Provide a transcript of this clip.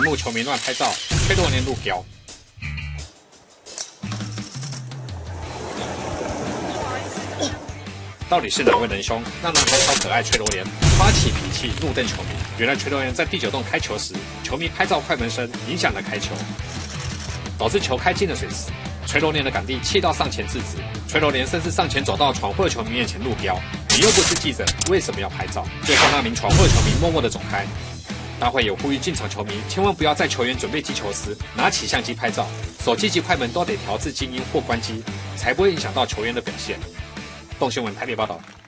玩怒球迷乱拍照，崔罗年路标。到底是哪位仁兄让男孩超可爱崔罗莲发起脾气怒瞪球迷？原来崔罗莲在第9洞开球时，球迷拍照快门声影响了开球，导致球开进了水池。崔罗莲的杆弟气到上前制止，崔罗莲甚至上前走到闯祸的球迷面前怒飙：“你又不是记者，为什么要拍照？”最后那名闯祸的球迷默默地走开。大会有呼吁进场球迷千万不要在球员准备击球时拿起相机拍照，手机及快门都得调至静音或关机，才不会影响到球员的表现。动新闻台北报道。